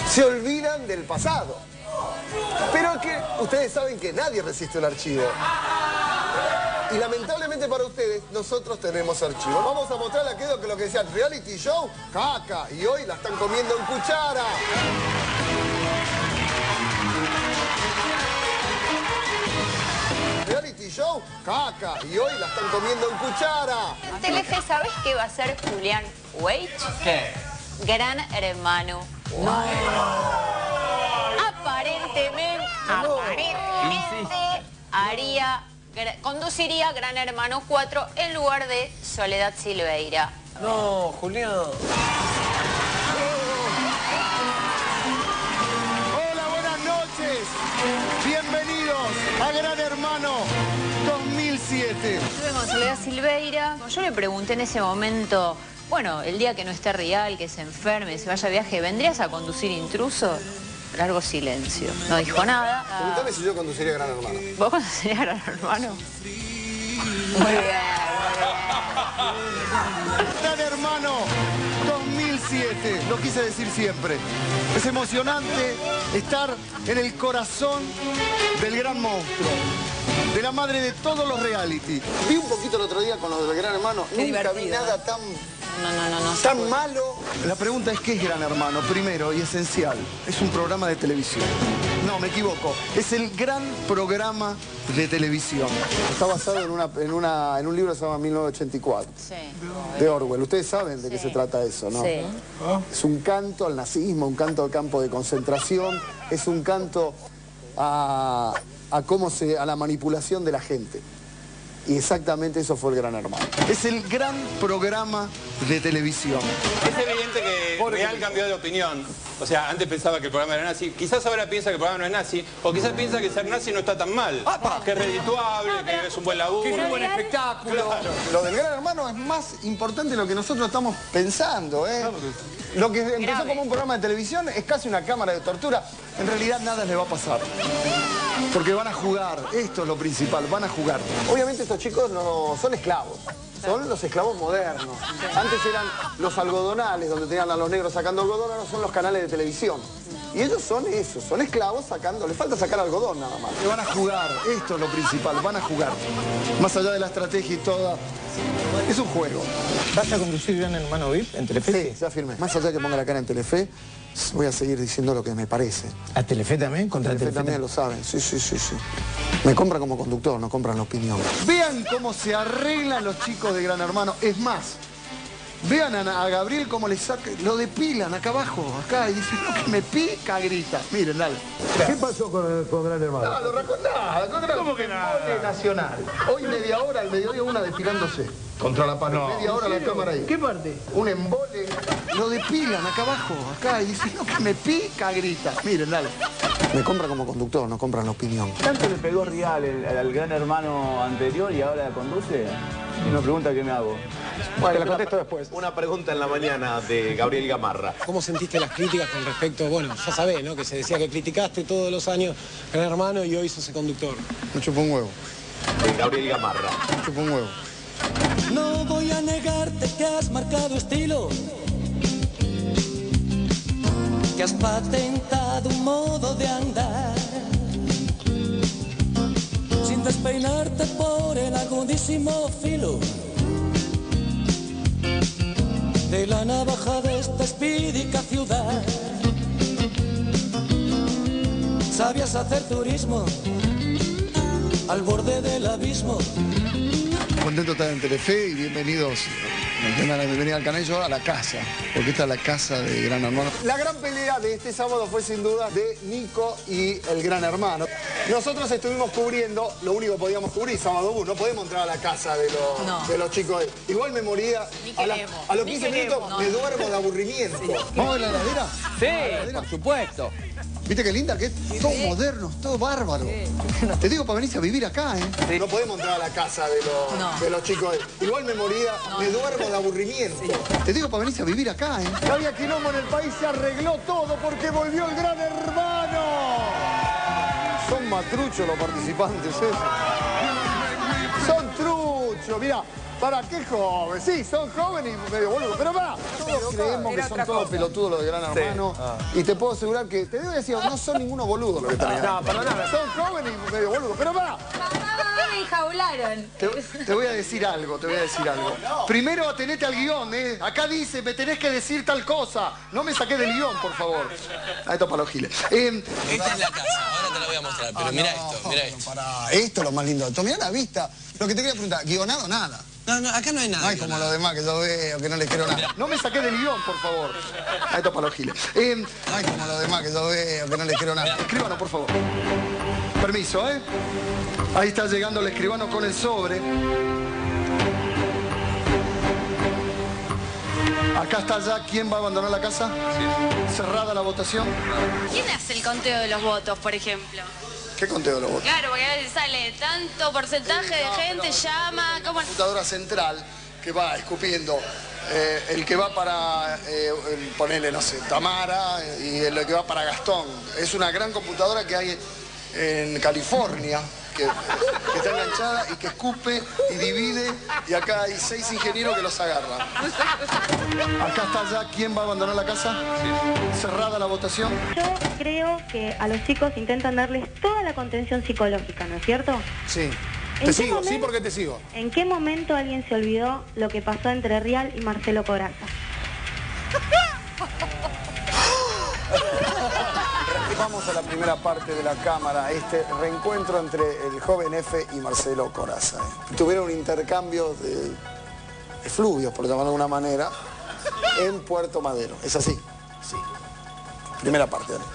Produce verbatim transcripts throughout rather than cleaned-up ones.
se olvidan del pasado. Pero que ustedes saben que nadie resiste un archivo. Y lamentablemente para ustedes, nosotros tenemos archivos. Vamos a mostrarle a Quedo que lo que decían, reality show, caca. Y hoy la están comiendo en cuchara. Reality show, caca. Y hoy la están comiendo en cuchara. Telefe, ¿sabes qué va a hacer Julián Weich? ¿Qué? Gran Hermano. No. Aparentemente, aparentemente haría, conduciría Gran Hermano cuatro en lugar de Soledad Silveira. No, Julián. Hola, buenas noches. Bienvenidos a Gran Hermano dos mil siete. Estuve con Soledad Silveira. Yo le pregunté en ese momento, bueno, el día que no esté Real, que se enferme, se vaya a viaje, ¿vendrías a conducir Intruso? Largo silencio. No dijo nada. Pregúntame si yo conduciría Gran Hermano. ¿Vos conducirías Gran Hermano? Muy bien. Gran Hermano dos mil siete. Lo quise decir siempre. Es emocionante estar en el corazón del gran monstruo. De la madre de todos los reality. Vi un poquito el otro día con lo del Gran Hermano. Qué Nunca divertido. vi nada tan... No, no, no, no. Tan malo. La pregunta es, ¿qué es Gran Hermano? Primero y esencial, es un programa de televisión. No, me equivoco. Es el gran programa de televisión. Está basado en, una, en, una, en un libro que se llama mil novecientos ochenta y cuatro. Sí. De Orwell. Ustedes saben de Sí. qué se trata eso, ¿no? Sí. Es un canto al nazismo, un canto al campo de concentración, es un canto a, a cómo se, a la manipulación de la gente. Y exactamente eso fue el Gran Hermano. Es el gran programa de televisión. Es evidente que Real cambió de opinión. O sea, antes pensaba que el programa era nazi. Quizás ahora piensa que el programa no es nazi. O quizás piensa que ser nazi no está tan mal. Que es redituable, que es un buen laburo. Que es un buen espectáculo. Claro. Lo del Gran Hermano es más importante de lo que nosotros estamos pensando, ¿eh? Lo que empezó Grave. como un programa de televisión es casi una cámara de tortura. En realidad nada les va a pasar. Porque van a jugar, esto es lo principal, van a jugar. Obviamente estos chicos no son esclavos, son los esclavos modernos. Antes eran los algodonales, donde tenían a los negros sacando algodón, ahora son los canales de televisión. Y ellos son eso, son esclavos sacando, les falta sacar algodón nada más. Van a jugar, esto es lo principal, van a jugar. Más allá de la estrategia y toda, es un juego. ¿Vas a conducir Gran Hermano V I P en Telefe? Sí, ya firmé. Más allá de que ponga la cara en Telefe, voy a seguir diciendo lo que me parece. ¿A Telefe también? ¿Contra Telefe Telefe también lo saben, sí, sí, sí, sí. Me compran como conductor, no compran la opinión. Vean cómo se arreglan los chicos de Gran Hermano. Es más, vean a, a Gabriel cómo le saca, lo depilan acá abajo, acá, y dice, no, que me pica, grita. Miren, dale. ¿Qué pasó con, con Gran Hermano? No, lo recuerdo nada. ¿Cómo que nada? Nacional. Hoy media hora, al mediodía, una depilándose. Contra la pared. Media hora la cámara ahí. ¿Qué parte? Un embole. Lo depilan acá abajo, acá, y dice, no, que me pica, grita. Miren, dale. Me compran como conductor, no compran la opinión. ¿Tanto le pegó Real el- al Gran Hermano anterior y ahora la conduce? Y una pregunta que me hago. Bueno, te la contesto después. Una pregunta en la mañana de Gabriel Gamarra. ¿Cómo sentiste las críticas con respecto, bueno, ya sabés, ¿no? Que se decía que criticaste todos los años Gran Hermano y hoy sos el conductor. Me chupo un huevo. De Gabriel Gamarra. Me chupo un huevo. No voy a negarte que has marcado estilo, que has patentado un modo de andar, sin despeinarte por el agudísimo filo de la navaja de esta espídica ciudad. Sabías hacer turismo al borde del abismo. Contento de estar en Telefe y bienvenidos, bienvenidos al canal, yo a la casa, porque esta es la casa de Gran Hermano. La gran pelea de este sábado fue sin duda de Nico y el Gran Hermano. Nosotros estuvimos cubriendo, lo único que podíamos cubrir, sábado uno, no podemos entrar a la casa de los, No. de los chicos. Igual me moría, Ni a, la- queremos, a los ni quince queremos, minutos no. me duermo de aburrimiento. ¿Vamos a ver la heladera? Sí, por supuesto. ¿Viste qué linda que es? Todo moderno, todo bárbaro. Te digo para venirse a vivir acá, ¿eh? No podemos entrar a la casa de los, No. de los chicos. Igual me moría, me duermo de aburrimiento. Te digo para venirse a vivir acá, ¿eh? No había quilombo en el país, se arregló todo porque volvió el Gran Hermano. Son matruchos los participantes, ¿eh? Son truchos. mucho, mira. ¿Para qué joven? Sí, son jóvenes y medio boludo. Pero va, todos creemos que son todos pelotudos los de Gran Hermano. Sí. Ah. Y te puedo asegurar que, te debo decir, no son ninguno boludo los que están ahí. No, perdóname. Son jóvenes y medio boludo. Pero va. Me enjaularon. Te, te voy a decir algo, te voy a decir algo. Primero atenete al guión, ¿eh? Acá dice, me tenés que decir tal cosa. No me saqué del guión, por favor. Ah, esto para los giles. Eh, Esta es la casa, ahora te la voy a mostrar. Pero ah, mira no, esto, mira esto. Para esto es lo más lindo de esto. Mirá la vista. Lo que te quería preguntar, ¿guionado nada? No, no, acá no hay nada. Ay, como los demás que yo veo, que no les quiero nada. No me saqué del guión, por favor. Ah, esto para los giles. Eh, Ay, como los demás que yo veo, que no les quiero nada. Escribano, por favor. Permiso, ¿eh? Ahí está llegando el escribano con el sobre. Acá está ya. ¿Quién va a abandonar la casa? Sí. Cerrada la votación. ¿Quién hace el conteo de los votos, por ejemplo? ¿Qué conteo de los votos? Claro, porque a veces sale tanto porcentaje de gente, llama... ¿Cómo? Una computadora central que va escupiendo eh, el que va para, eh, el, ponerle, no sé, Tamara y el que va para Gastón. Es una gran computadora que hay en California, que, que está enganchada y que escupe y divide, y acá hay seis ingenieros que los agarran. Acá está ya. ¿Quién va a abandonar la casa? Sí. Cerrada la votación. Yo creo que a los chicos intentan darles toda la contención psicológica, ¿no es cierto? Sí. Te sigo, momento, sí, porque te sigo. ¿En qué momento alguien se olvidó lo que pasó entre Rial y Marcelo Corazza? Vamos a la primera parte de la cámara, este reencuentro entre el joven F y Marcelo Corazza. ¿eh? Tuvieron un intercambio de efluvios, por llamarlo de alguna manera, en Puerto Madero. ¿Es así? Sí. Primera parte, dale.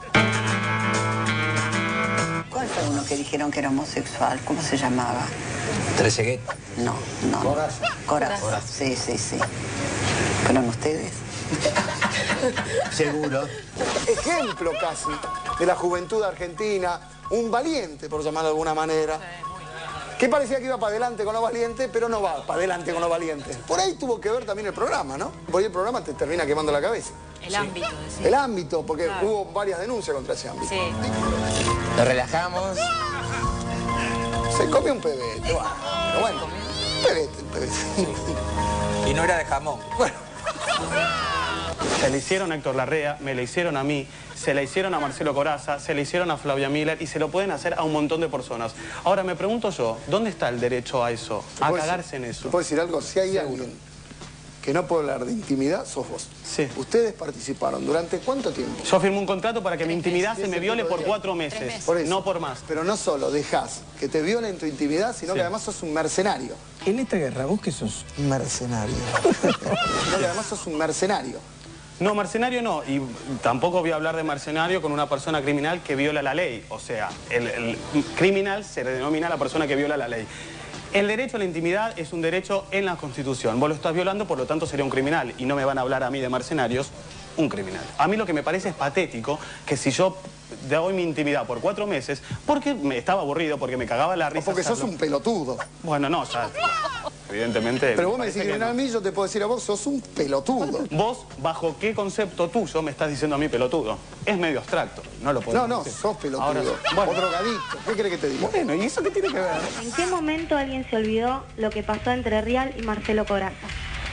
¿Cuál fue uno que dijeron que era homosexual? ¿Cómo se llamaba? Trezeguet. No, no. Corazza. Corazza. Sí, sí, sí. ¿Fueron ustedes? Seguro. Ejemplo casi de la juventud argentina, un valiente, por llamarlo de alguna manera, que parecía que iba para adelante con los valientes, pero no va para adelante con los valientes. Por ahí tuvo que ver también el programa, ¿no? Por ahí el programa te termina quemando la cabeza. El sí. ámbito. Sí. El ámbito, porque claro. hubo varias denuncias contra ese ámbito. Sí. Nos relajamos. Se comió un pebete, bueno, pero bueno, un pebete, un pebete. Sí. Y no era de jamón. Bueno. Se le hicieron a Héctor Larrea, me le hicieron a mí, se le hicieron a Marcelo Corazza, se le hicieron a Flavia Miller y se lo pueden hacer a un montón de personas. Ahora me pregunto yo, ¿dónde está el derecho a eso? A cagarse en eso. ¿Te puedo decir algo? Si hay Seguro. alguien que no puede hablar de intimidad, sos vos. Sí. ¿Ustedes participaron durante cuánto tiempo? Yo firmé un contrato para que mi intimidad se me viole por cuatro meses, meses. Por eso. No por más. Pero no solo dejás que te violen tu intimidad, sino sí. que además sos un mercenario. En esta guerra, ¿vos qué sos? Un mercenario. Sino que además sos un mercenario. No, mercenario no, y tampoco voy a hablar de mercenario con una persona criminal que viola la ley. O sea, el, el criminal se denomina a la persona que viola la ley. El derecho a la intimidad es un derecho en la Constitución. Vos lo estás violando, por lo tanto sería un criminal. Y no me van a hablar a mí de mercenarios, un criminal. A mí lo que me parece es patético que si yo doy mi intimidad por cuatro meses, porque me estaba aburrido, porque me cagaba la risa... O porque sos un pelotudo. Bueno, no, ya... Evidentemente... Pero vos me decís que no. A mí, yo te puedo decir a vos, sos un pelotudo. Vos, ¿bajo qué concepto tuyo me estás diciendo a mí pelotudo? Es medio abstracto, no lo puedo No, no, decir. sos pelotudo. Ahora, bueno. O drogadicto, ¿qué querés que te diga? Bueno, ¿y eso qué tiene que ver? ¿En qué momento alguien se olvidó lo que pasó entre Rial y Marcelo Corazza?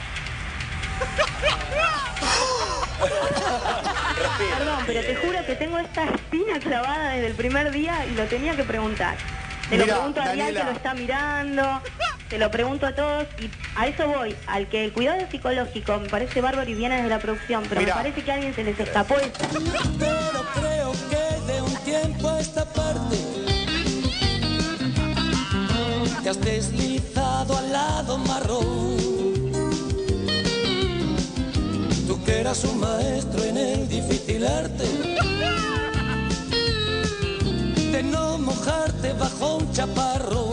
Perdón, pero te juro que tengo esta espina clavada desde el primer día y lo tenía que preguntar. Te Mirá, lo pregunto a Rial, que lo está mirando, te lo pregunto a todos y a eso voy, al que el cuidado psicológico me parece bárbaro y viene desde la producción, pero Mirá. me parece que a alguien se les escapó eso. Pero creo que de un tiempo a esta parte te has deslizado al lado marrón. Tú que eras un maestro en el difícil arte de no mojarte bajo un chaparro,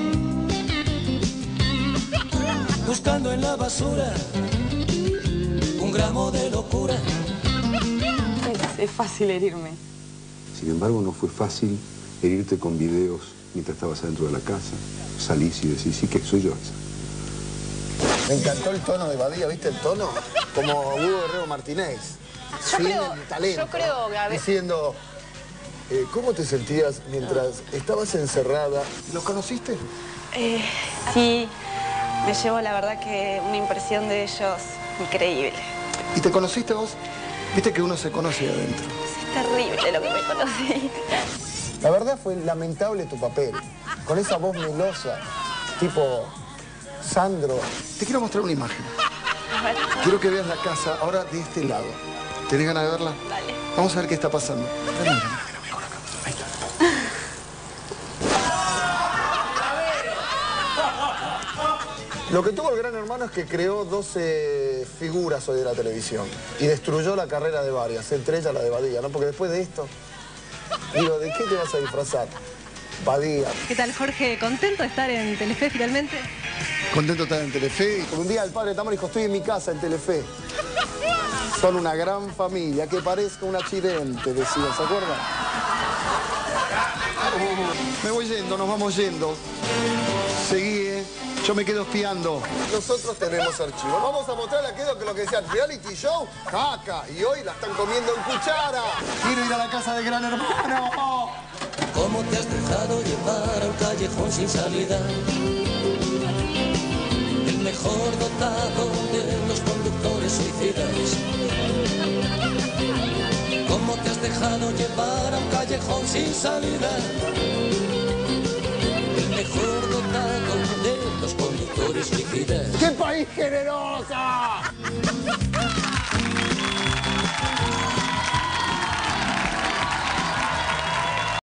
buscando en la basura un gramo de locura. Es, es fácil herirme. Sin embargo, no fue fácil herirte con videos mientras estabas adentro de la casa. Salís y decís, sí, que soy yo esa. Me encantó el tono de Badía, ¿viste el tono? Como Hugo Guerrero Martínez. Yo Sin creo, el talento. yo creo que a veces... Diciendo, eh, ¿cómo te sentías mientras estabas encerrada? ¿Los conociste? Eh, sí, Me llevo, la verdad, que una impresión de ellos increíble. ¿Y te conociste vos? Viste que uno se conoce de adentro. Es terrible lo que me conocí. La verdad fue lamentable tu papel. Con esa voz melosa, tipo Sandro. Te quiero mostrar una imagen. A ver. Quiero que veas la casa ahora de este lado. ¿Tenés ganas de verla? Dale. Vamos a ver qué está pasando. Mira, mira, mira, mira, por acá. Ahí está. Lo que tuvo el Gran Hermano es que creó doce figuras hoy de la televisión y destruyó la carrera de varias, entre ellas la de Badía, ¿no? Porque después de esto, digo, ¿de qué te vas a disfrazar? Badía. ¿Qué tal, Jorge? ¿Contento de estar en Telefe finalmente? Contento de estar en Telefe. Un día el padre Tamar dijo, estoy en mi casa en Telefe. Son una gran familia, que parezca un accidente, decía, ¿se acuerdan? Me voy yendo, nos vamos yendo. Seguí, ¿eh? Yo me quedo espiando. Nosotros tenemos archivos. Vamos a mostrarle a aquello que lo que decían reality show, caca. Y hoy la están comiendo en cuchara. Quiero ir a la casa de Gran Hermano. ¿Cómo te has dejado llevar a un callejón sin salida? El mejor dotado de los conductores suicidas. ¿Cómo te has dejado llevar a un callejón sin salida? El mejor dotado de los conductores suicidas. ¡Qué país generosa!